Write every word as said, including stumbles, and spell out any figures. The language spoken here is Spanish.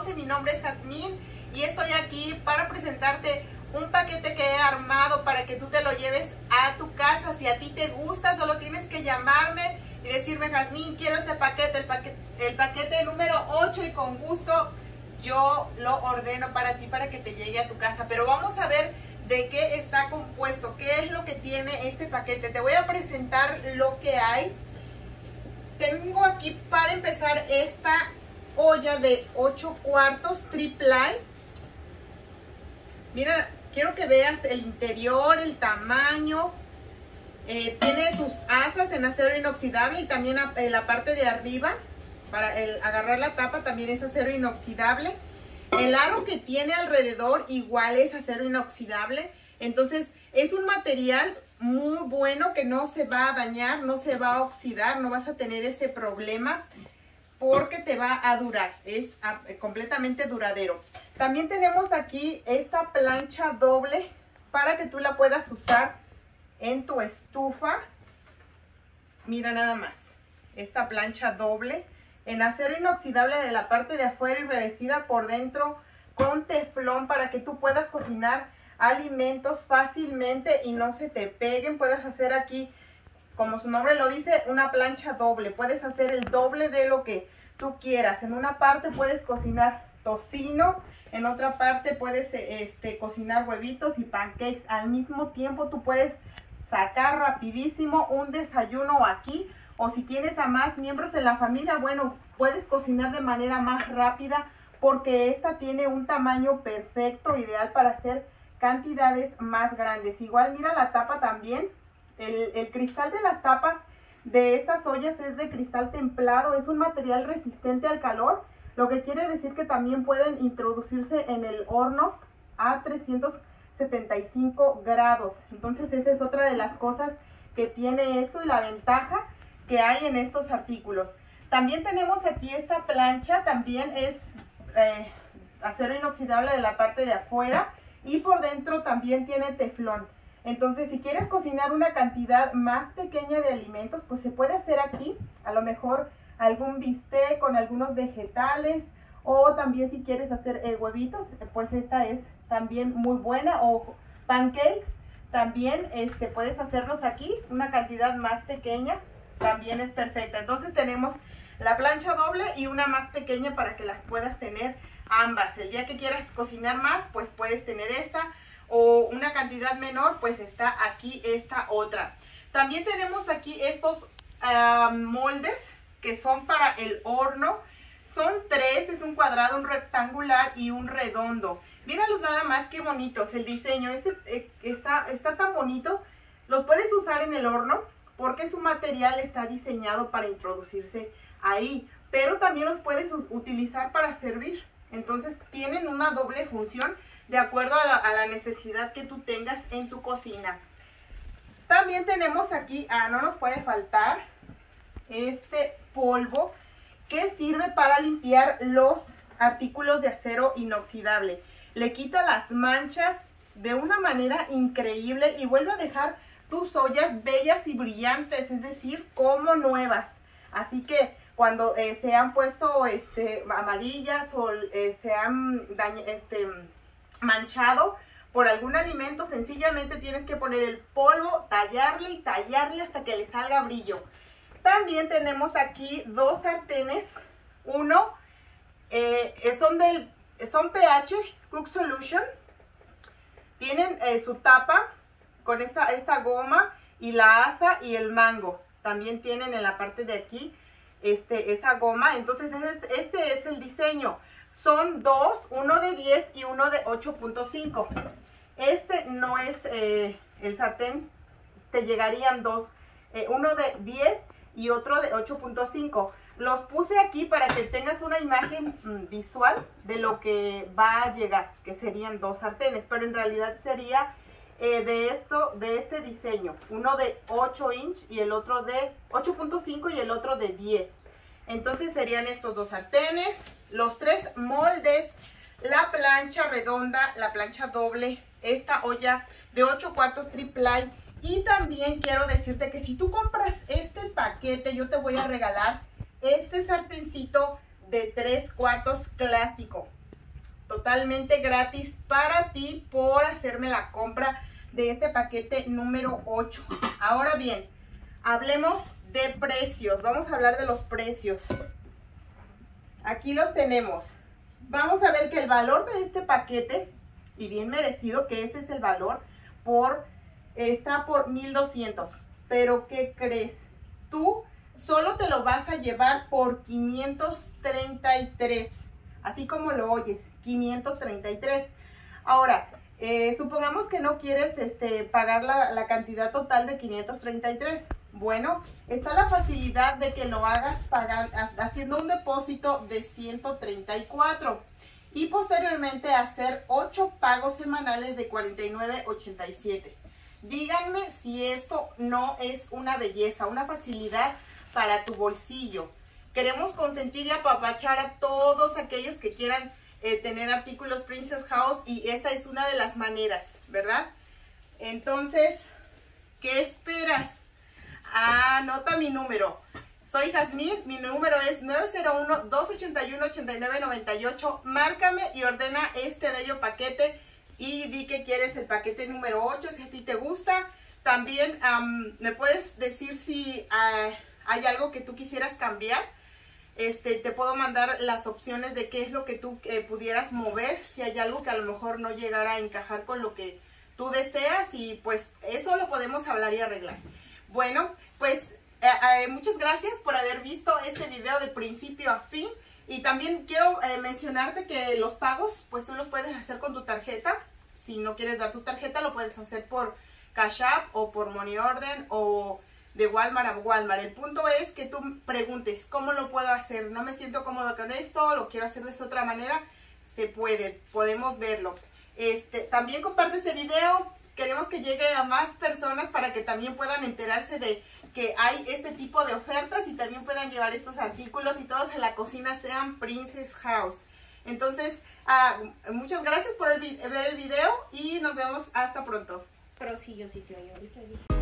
conoce, mi nombre es Jazmín y estoy aquí para presentarte un paquete que he armado para que tú te lo lleves a tu casa. Si a ti te gusta, solo tienes que llamarme y decirme: Jazmín, quiero ese paquete, el paquete, el paquete número ocho, y con gusto yo lo ordeno para ti, para que te llegue a tu casa. Pero vamos a ver de qué está compuesto, qué es lo que tiene este paquete. Te voy a presentar lo que hay. Tengo aquí para empezar esta olla de ocho cuartos triple. Mira, quiero que veas el interior, el tamaño. Eh, tiene sus asas en acero inoxidable y también en la parte de arriba para el, agarrar la tapa también es acero inoxidable. El aro que tiene alrededor igual es acero inoxidable. Entonces es un material muy bueno que no se va a dañar, no se va a oxidar, no vas a tener ese problema porque te va a durar, es a, completamente duradero. También tenemos aquí esta plancha doble para que tú la puedas usar en tu estufa. Mira nada más, esta plancha doble en acero inoxidable de la parte de afuera y revestida por dentro con teflón para que tú puedas cocinar alimentos fácilmente y no se te peguen. Puedes hacer aquí, como su nombre lo dice, una plancha doble. Puedes hacer el doble de lo que tú quieras. En una parte puedes cocinar tocino, en otra parte puedes este, cocinar huevitos y pancakes. Al mismo tiempo tú puedes sacar rapidísimo un desayuno aquí, o si tienes a más miembros en la familia, bueno, puedes cocinar de manera más rápida porque esta tiene un tamaño perfecto, ideal para hacer cantidades más grandes. Igual mira la tapa también, el, el cristal de las tapas de estas ollas es de cristal templado, es un material resistente al calor, lo que quiere decir que también pueden introducirse en el horno a trescientos setenta y cinco grados. Entonces esa es otra de las cosas que tiene esto y la ventaja que hay en estos artículos. También tenemos aquí esta plancha, también es eh, acero inoxidable de la parte de afuera y por dentro también tiene teflón. Entonces si quieres cocinar una cantidad más pequeña de alimentos, pues se puede hacer aquí, a lo mejor algún bistec con algunos vegetales, o también si quieres hacer eh, huevitos, pues esta es también muy buena, o pancakes, también este, puedes hacerlos aquí, una cantidad más pequeña, también es perfecta. Entonces tenemos la plancha doble y una más pequeña para que las puedas tener ambas. El día que quieras cocinar más, pues puedes tener esta, o una cantidad menor, pues está aquí esta otra. También tenemos aquí estos uh, moldes que son para el horno. Son tres, es un cuadrado, un rectangular y un redondo. Míralos nada más, qué bonitos el diseño. Este eh, está, está tan bonito. Los puedes usar en el horno porque su material está diseñado para introducirse ahí, pero también los puedes utilizar para servir. Entonces tienen una doble función de acuerdo a la, a la necesidad que tú tengas en tu cocina. También tenemos aquí, ah, no nos puede faltar, este polvo que sirve para limpiar los artículos de acero inoxidable. Le quita las manchas de una manera increíble y vuelve a dejar tus ollas bellas y brillantes, es decir, como nuevas. Así que cuando eh, se han puesto este, amarillas o eh, se han este, manchado por algún alimento, sencillamente tienes que poner el polvo, tallarle y tallarle hasta que le salga brillo. También tenemos aquí dos sartenes. Uno eh, son, del, son pH Cook Solution. Tienen eh, su tapa con esta, esta goma y la asa y el mango. También tienen en la parte de aquí este, esa goma. Entonces este, este es el diseño. Son dos, uno de diez y uno de ocho punto cinco. Este no es eh, el sartén, te llegarían dos, eh, uno de diez y otro de ocho punto cinco. Los puse aquí para que tengas una imagen mmm, visual de lo que va a llegar, que serían dos sartenes, pero en realidad sería eh, de esto, de este diseño, uno de ocho inch y el otro de ocho punto cinco y el otro de diez. Entonces serían estos dos sartenes, los tres moldes, la plancha redonda, la plancha doble, esta olla de ocho cuartos triple. Y también quiero decirte que si tú compras este paquete, yo te voy a regalar este sartencito de tres cuartos clásico. totalmente gratis para ti por hacerme la compra de este paquete número ocho. Ahora bien, hablemos de precios. Vamos a hablar de los precios. Aquí los tenemos. Vamos a ver que el valor de este paquete, y bien merecido que ese es el valor, por está por mil doscientos. Pero ¿qué crees? Tú solo te lo vas a llevar por quinientos treinta y tres. Así como lo oyes, quinientos treinta y tres. Ahora, eh, supongamos que no quieres este, pagar la, la cantidad total de quinientos treinta y tres. Bueno, está la facilidad de que lo hagas pagando, haciendo un depósito de ciento treinta y cuatro y posteriormente hacer ocho pagos semanales de cuarenta y nueve ochenta y siete. Díganme si esto no es una belleza, una facilidad para tu bolsillo. Queremos consentir y apapachar a todos aquellos que quieran eh, tener artículos Princess House y esta es una de las maneras, ¿verdad? Entonces, ¿qué esperas? Anota mi número. Soy Jazmín, mi número es nueve cero uno, dos ocho uno, ocho nueve nueve ocho. Márcame y ordena este bello paquete y di que quieres el paquete número ocho, si a ti te gusta. También um, me puedes decir si uh, hay algo que tú quisieras cambiar. Este, te puedo mandar las opciones de qué es lo que tú eh, pudieras mover, si hay algo que a lo mejor no llegara a encajar con lo que tú deseas y pues eso lo podemos hablar y arreglar. Bueno, pues eh, eh, muchas gracias por haber visto este video de principio a fin. Y también quiero eh, mencionarte que los pagos, pues tú los puedes hacer con tu tarjeta. Si no quieres dar tu tarjeta, lo puedes hacer por Cash App o por Money Order o de Walmart a Walmart. El punto es que tú preguntes, ¿cómo lo puedo hacer? No me siento cómodo con esto, lo quiero hacer de esta otra manera. Se puede, podemos verlo. Este, también comparte este video. Queremos que llegue a más personas para que también puedan enterarse de que hay este tipo de ofertas y también puedan llevar estos artículos y todos en la cocina sean Princess House. Entonces, uh, muchas gracias por el, ver el video y nos vemos hasta pronto. Pero sí, yo sí te oigo ahorita.